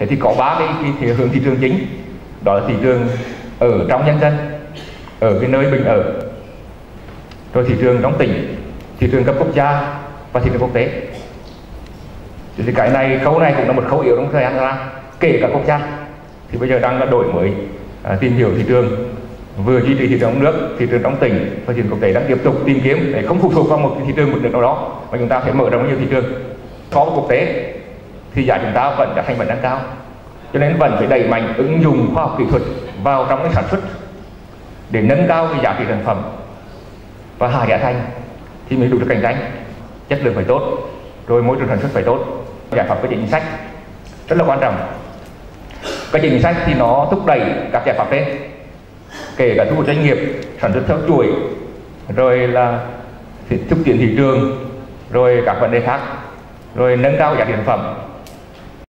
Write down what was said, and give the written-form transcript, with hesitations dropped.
Thế thì có ba cái hướng thị trường chính, đó là thị trường ở trong nhân dân, ở cái nơi mình ở, rồi thị trường trong tỉnh, thị trường cấp quốc gia và thị trường quốc tế. Thì cái này khâu này cũng là một khâu yếu trong thời gian ra, kể cả quốc gia thì bây giờ đang là đổi mới, tìm hiểu thị trường, vừa duy trì thị trường trong nước, thị trường trong tỉnh và thị trường quốc tế đang tiếp tục tìm kiếm để không phụ thuộc vào một thị trường một nước nào đó, mà chúng ta phải mở rộng nhiều thị trường. So với quốc tế thì giá chúng ta vẫn đã thành vẫn đang cao, cho nên vẫn phải đẩy mạnh ứng dụng khoa học kỹ thuật vào trong cái sản xuất để nâng cao cái giá trị sản phẩm và hạ giá thành thì mới đủ được cạnh tranh. Chất lượng phải tốt, rồi môi trường sản xuất phải tốt. Giải pháp cơ chế chính sách rất là quan trọng. Cơ chế chính sách thì nó thúc đẩy các giải pháp trên, kể cả thu hút doanh nghiệp sản xuất theo chuỗi, rồi là xúc tiến thị trường, rồi các vấn đề khác, rồi nâng cao giá trị sản phẩm.